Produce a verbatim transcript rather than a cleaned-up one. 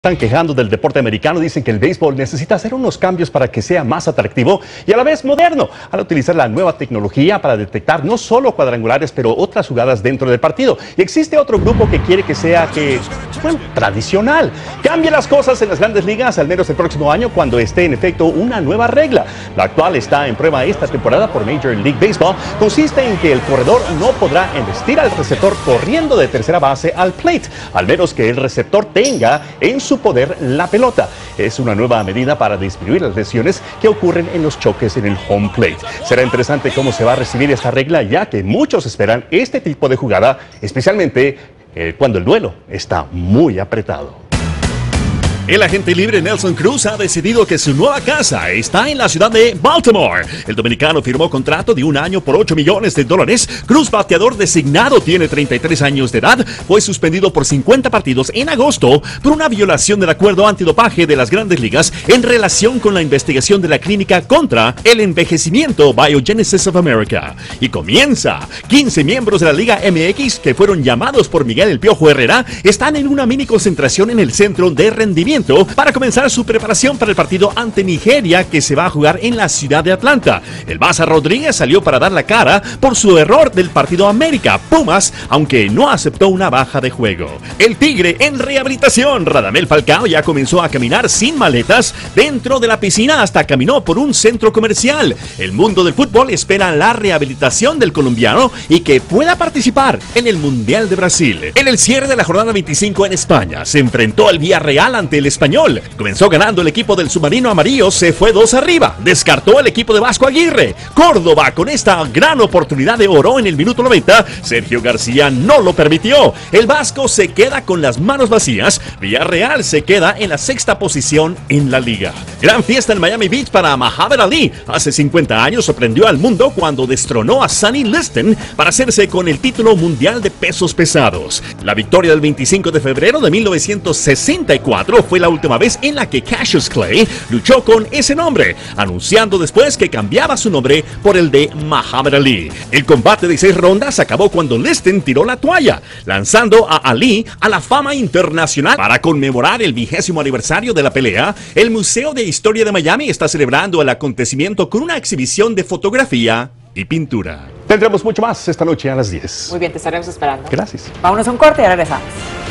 Están quejando del deporte americano, dicen que el béisbol necesita hacer unos cambios para que sea más atractivo y a la vez moderno, al utilizar la nueva tecnología para detectar no solo cuadrangulares, pero otras jugadas dentro del partido. Y existe otro grupo que quiere que sea, que, bueno, tradicional. Cambie las cosas en las grandes ligas, al menos el próximo año, cuando esté en efecto una nueva regla. La actual está en prueba esta temporada por Major League Baseball. Consiste en que el corredor no podrá embestir al receptor corriendo de tercera base al plate, al menos que el receptor tenga en su su poder la pelota. Es una nueva medida para disminuir las lesiones que ocurren en los choques en el home plate. Será interesante cómo se va a recibir esta regla, ya que muchos esperan este tipo de jugada, especialmente eh, cuando el duelo está muy apretado. El agente libre Nelson Cruz ha decidido que su nueva casa está en la ciudad de Baltimore. El dominicano firmó contrato de un año por ocho millones de dólares. Cruz, bateador designado, tiene treinta y tres años de edad. Fue suspendido por cincuenta partidos en agosto por una violación del acuerdo antidopaje de las grandes ligas en relación con la investigación de la clínica contra el envejecimiento Biogenesis of America. Y comienza. quince miembros de la Liga M X que fueron llamados por Miguel El Piojo Herrera están en una mini concentración en el centro de rendimiento para comenzar su preparación para el partido ante Nigeria que se va a jugar en la ciudad de Atlanta. El Baza Rodríguez salió para dar la cara por su error del partido América Pumas, aunque no aceptó una baja de juego. El Tigre en rehabilitación. Radamel Falcao ya comenzó a caminar sin maletas dentro de la piscina, hasta caminó por un centro comercial. El mundo del fútbol espera la rehabilitación del colombiano y que pueda participar en el Mundial de Brasil. En el cierre de la jornada veinticinco en España, se enfrentó al Villarreal ante el Español. Comenzó ganando el equipo del submarino amarillo, se fue dos arriba. Descartó el equipo de Vasco Aguirre. Córdoba, con esta gran oportunidad de oro en el minuto noventa, Sergio García no lo permitió. El Vasco se queda con las manos vacías. Villarreal se queda en la sexta posición en la liga. Gran fiesta en Miami Beach para Muhammad Ali. Hace cincuenta años sorprendió al mundo cuando destronó a Sonny Liston para hacerse con el título mundial de pesos pesados. La victoria del veinticinco de febrero de mil novecientos sesenta y cuatro fue la última vez en la que Cassius Clay luchó con ese nombre, anunciando después que cambiaba su nombre por el de Muhammad Ali. El combate de seis rondas acabó cuando Liston tiró la toalla, lanzando a Ali a la fama internacional. Para conmemorar el vigésimo aniversario de la pelea, el Museo de Historia de Miami está celebrando el acontecimiento con una exhibición de fotografía y pintura. Tendremos mucho más esta noche a las diez. Muy bien, te estaremos esperando. Gracias. Vámonos a un corte y ya regresamos.